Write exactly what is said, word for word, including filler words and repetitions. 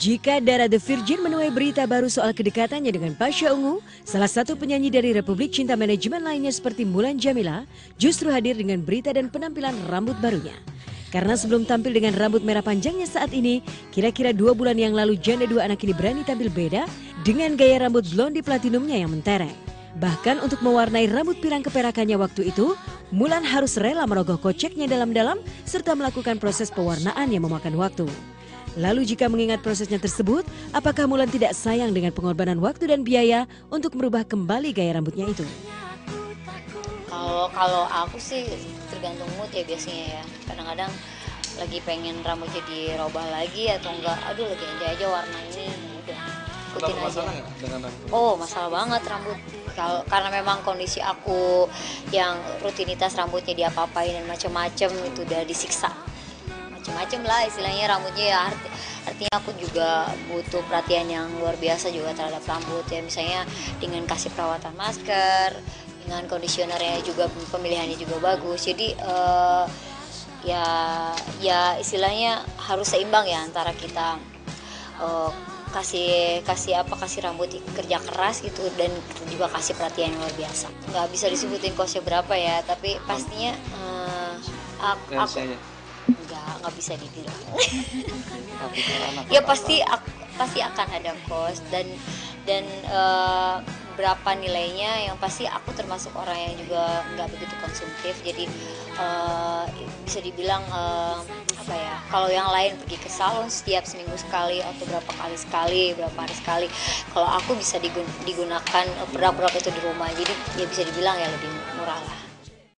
Jika Dara The Virgin menuai berita baru soal kedekatannya dengan Pasha Ungu, salah satu penyanyi dari Republik Cinta Manajemen lainnya seperti Mulan Jamila justru hadir dengan berita dan penampilan rambut barunya. Karena sebelum tampil dengan rambut merah panjangnya saat ini, kira-kira dua bulan yang lalu janda dua anak ini berani tampil beda dengan gaya rambut blondi platinumnya yang mentereng. Bahkan untuk mewarnai rambut pirang keperakannya waktu itu, Mulan harus rela merogoh koceknya dalam-dalam serta melakukan proses pewarnaan yang memakan waktu. Lalu jika mengingat prosesnya tersebut, apakah Mulan tidak sayang dengan pengorbanan waktu dan biaya untuk merubah kembali gaya rambutnya itu? Kalau kalau aku sih tergantung mood ya biasanya ya. Kadang-kadang lagi pengen rambutnya dirubah lagi atau enggak, aduh lagi aja aja warna ini, udah ikutin aja. Masalah nggak dengan rambut? Oh masalah banget rambut. Kalau karena memang kondisi aku yang rutinitas rambutnya diapa-apain dan macam-macam itu udah disiksa. Macam-macam lah istilahnya rambutnya ya, arti, artinya aku juga butuh perhatian yang luar biasa juga terhadap rambut ya, misalnya dengan kasih perawatan masker, dengan kondisionernya juga pemilihannya juga bagus, jadi uh, ya ya istilahnya harus seimbang ya antara kita uh, kasih kasih apa kasih rambut kerja keras gitu dan juga kasih perhatian yang luar biasa. Nggak bisa disebutin kosnya berapa ya, tapi pastinya uh, aku, aku Enggak, nggak bisa dibilang. Ya pasti pasti akan ada kos dan dan uh, berapa nilainya, yang pasti aku termasuk orang yang juga nggak begitu konsumtif, jadi uh, bisa dibilang uh, apa ya, kalau yang lain pergi ke salon setiap seminggu sekali atau berapa kali sekali, berapa hari sekali, kalau aku bisa digunakan produk-produk itu di rumah, jadi ya bisa dibilang ya lebih murah lah.